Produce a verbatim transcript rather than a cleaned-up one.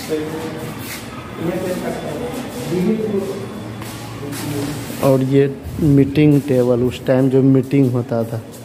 और ये meeting table, उस टाइम जो मीटिंग होता था।